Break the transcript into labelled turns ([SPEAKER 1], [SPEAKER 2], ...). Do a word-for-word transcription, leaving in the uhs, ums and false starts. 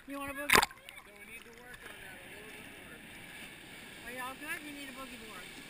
[SPEAKER 1] You want a boogie?
[SPEAKER 2] So we need to work on that a little bit more.
[SPEAKER 1] Are y'all good? You need a boogie board.